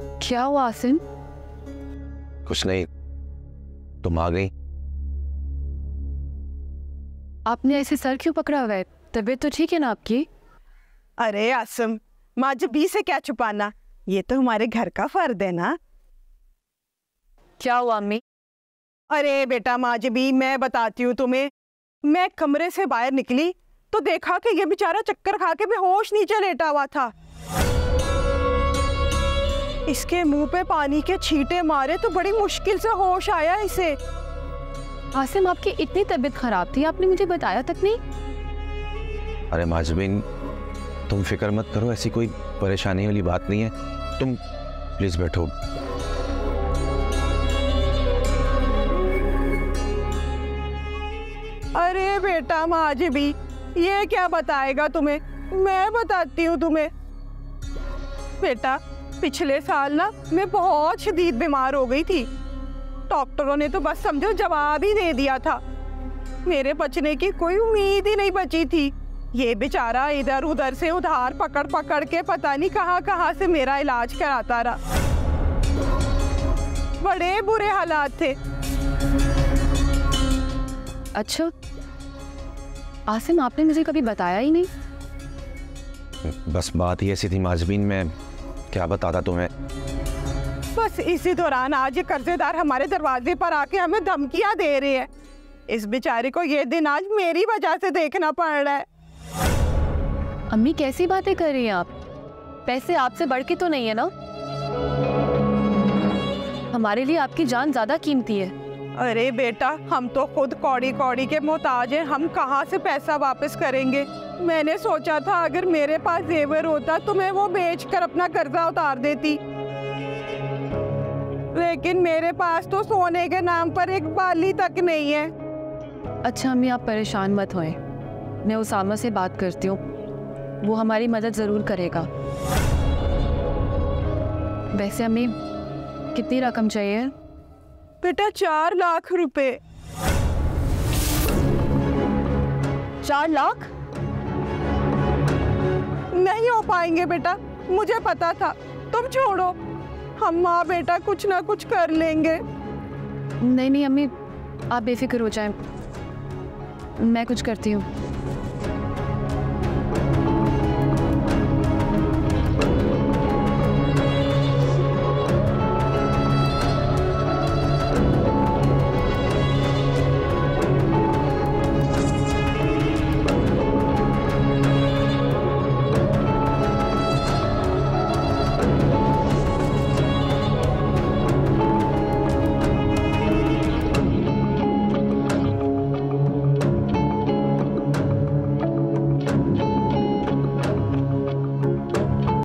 क्या हुआ आसिम? कुछ नहीं, तुम आ गई। आपने ऐसे सर क्यों पकड़ा हुआ है? तबीयत तो ठीक है ना आपकी? अरे आसिम, माजबी से क्या छुपाना, ये तो हमारे घर का फर्द है ना। क्या हुआ अम्मी? अरे बेटा माजबी, मैं बताती हूँ तुम्हें। मैं कमरे से बाहर निकली तो देखा कि ये बेचारा चक्कर खा के बेहोश नीचे लेटा हुआ था। इसके मुंह पे पानी के छींटे मारे तो बड़ी मुश्किल से होश आया इसे। आसिम, आपकी इतनी तबीयत खराब थी, आपने मुझे बताया तक नहीं। अरे माजबीन, तुम फिक्र मत करो, ऐसी कोई परेशानी वाली बात नहीं है। तुम प्लीज बैठो। अरे बेटा माजबी, ये क्या बताएगा तुम्हें, मैं बताती हूँ तुम्हें। बेटा, पिछले साल ना मैं बहुत शदीद बीमार हो गई थी। डॉक्टरों ने तो बस समझो जवाब ही दे दिया था। मेरे बचने की कोई उम्मीद ही नहीं बची थी। ये बेचारा इधर उधर से उधार पकड़ पकड़ के पता नहीं कहाँ कहाँ से मेरा इलाज कराता रहा। बड़े बुरे हालात थे। अच्छा आसिम, आपने मुझे कभी बताया ही नहीं। बस बात ही ऐसी थी माजबीन, मैं क्या बताता तुम्हें। बस इसी दौरान आज ये कर्जेदार हमारे दरवाजे पर आके हमें धमकियां दे रहे हैं। इस बेचारे को ये दिन आज मेरी वजह से देखना पड़ रहा है। अम्मी, कैसी बातें कर रही हैं आप? पैसे आपसे बढ़ के तो नहीं है ना? हमारे लिए आपकी जान ज्यादा कीमती है। अरे बेटा, हम तो खुद कौड़ी कौड़ी के मोहताज हैं, हम कहाँ से पैसा वापस करेंगे। मैंने सोचा था अगर मेरे पास जेवर होता तो मैं वो बेचकर अपना कर्जा उतार देती, लेकिन मेरे पास तो सोने के नाम पर एक बाली तक नहीं है। अच्छा अम्मी, आप परेशान मत होएं, मैं उसामा से बात करती हूँ, वो हमारी मदद जरूर करेगा। वैसे अम्मी, कितनी रकम चाहिए? बेटा 4 लाख रुपए। 4 लाख? नहीं हो पाएंगे बेटा, मुझे पता था। तुम छोड़ो, हम माँ बेटा कुछ ना कुछ कर लेंगे। नहीं नहीं अम्मी, आप बेफिक्र हो जाएं, मैं कुछ करती हूँ।